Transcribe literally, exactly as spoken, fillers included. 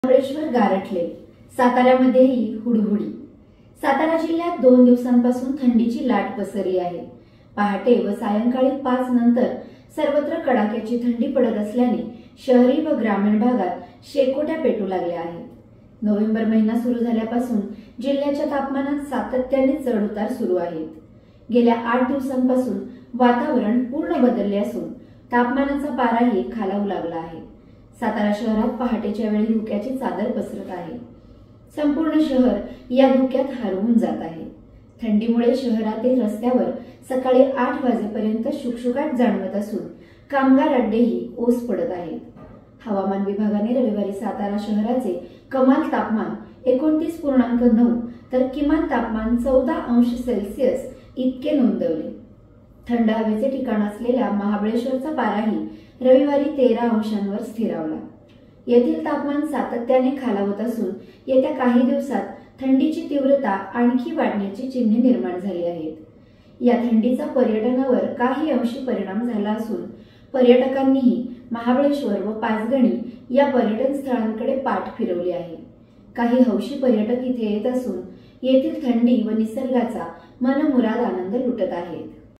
महाबळेश्वर गारठले, साताऱ्यामध्येही हुडहुडी। सातारा जिल्ह्यात दोन दिवसांपासून थंडीची लाट पसरली आहे। पहाटे व सायंकाळी पाच नंतर सर्वत्र कडाक्याची थंडी पडत असल्याने शहरी व ग्रामीण भागात शेकोट्या पेटू लागल्या आहेत। नोव्हेंबर महिना सुरू झाल्यापासून जिल्ह्याच्या तापमानात सातत्याने चढ उतार सुरू आहेत। गेल्या आठ दिवसांपासून वातावरण पूर्ण बदलले असून तापमानाचा पाराही खालावू लागला आहे। सातारा शहरात पहाटेच्या वेळी धुक्याची चादर पसरत आहे। संपूर्ण शहर या धुक्यात हरवून जात आहे। थंडीमुळे शहरातील रस्त्यावर सकाळी आठ वाजेपर्यंत शुकशुकाट जाणवत असून कामगार अड्डेही ओस पडत आहेत। हवामान विभागाने रविवारी सातारा शहराचे कमाल तापमान एकोणतीस पूर्णांक नऊ तर किमान तापमान चौदा अंश सेल्सिअस इतके नोंदवले। थंड हवेचे ठिकाण असलेल्या महाबळेश्वरचा पाराही रविवारी तेरा अंशांवर स्थिरावला। येथील तापमान सातत्याने खालावत असून येत्या काही दिवसात थंडीची तीव्रता आणखी वाढण्याची चिन्हे निर्माण झाली आहेत। या थंडीचा पर्यटनावर काही अंशी परिणाम झाला असून पर्यटकांनीही महाबळेश्वर व पाचगणी या पर्यटन स्थळांकडे पाठ फिरवली आहे। काही हौशी पर्यटक इथे येत असून येथील थंडी व निसर्गाचा मनमुराद आनंद लुटत आहेत।